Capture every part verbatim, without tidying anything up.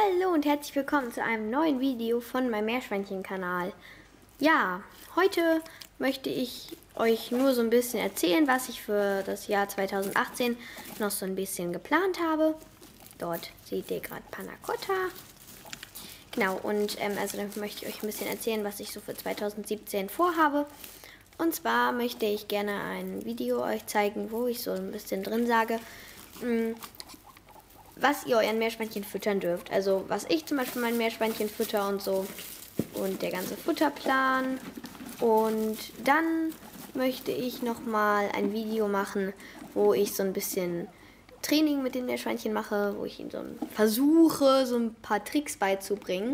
Hallo und herzlich willkommen zu einem neuen Video von meinem Meerschweinchen-Kanal. Ja, heute möchte ich euch nur so ein bisschen erzählen, was ich für das Jahr zweitausendachtzehn noch so ein bisschen geplant habe. Dort seht ihr gerade Panna Cotta. Genau, und ähm, also dann möchte ich euch ein bisschen erzählen, was ich so für zweitausendsiebzehn vorhabe. Und zwar möchte ich gerne ein Video euch zeigen, wo ich so ein bisschen drin sage, mh, was ihr euren Meerschweinchen füttern dürft. Also was ich zum Beispiel mein Meerschweinchen fütter und so. Und der ganze Futterplan. Und dann möchte ich nochmal ein Video machen, wo ich so ein bisschen Training mit den Meerschweinchen mache, wo ich ihnen so versuche, so ein paar Tricks beizubringen.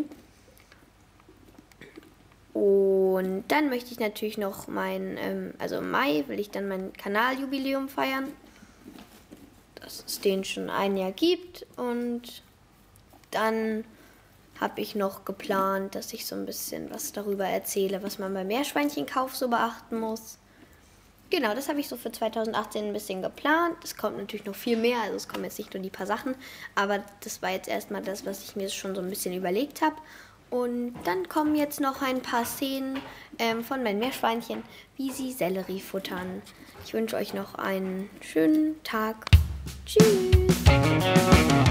Und dann möchte ich natürlich noch mein, ähm, also im Mai will ich dann mein Kanaljubiläum feiern. Dass es den schon ein Jahr gibt, und dann habe ich noch geplant, dass ich so ein bisschen was darüber erzähle, was man beim Meerschweinchenkauf so beachten muss. Genau, das habe ich so für zweitausendachtzehn ein bisschen geplant. Es kommt natürlich noch viel mehr, also es kommen jetzt nicht nur die paar Sachen, aber das war jetzt erstmal das, was ich mir schon so ein bisschen überlegt habe. Und dann kommen jetzt noch ein paar Szenen ähm, von meinen Meerschweinchen, wie sie Sellerie futtern. Ich wünsche euch noch einen schönen Tag. Tschüss!